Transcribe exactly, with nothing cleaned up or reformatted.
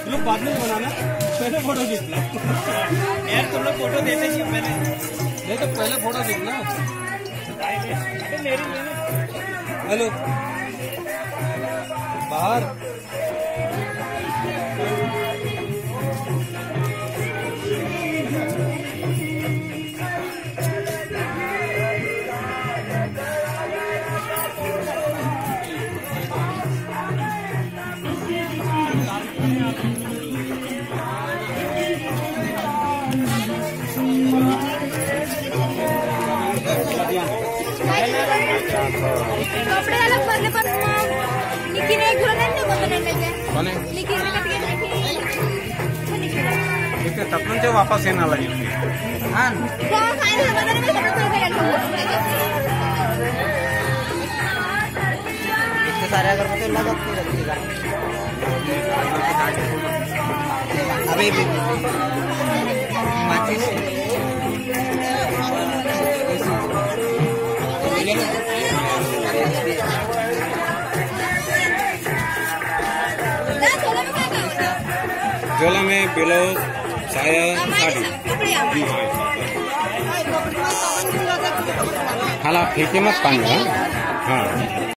लोग बाद में बनाना, पहले फोटो खींचना। यार तुम लोग फोटो देते नहीं पहले, नहीं तो पहले फोटो खींचना। हेलो बाहर कपड़े अलग बदले पर निकी ने एक घोड़ा नहीं बदलने लगे कोने निकी ने कट के निकी ठीक है तब तो वापस येना लगे हां क्या फाइनल बदलने में सब कोई गया इतने सारे अगर मुझे लगा तो रखिएगा अभी भी माचिस झोला में ब्लाउज साया साड़ी हाला फेंके मत पानी हाँ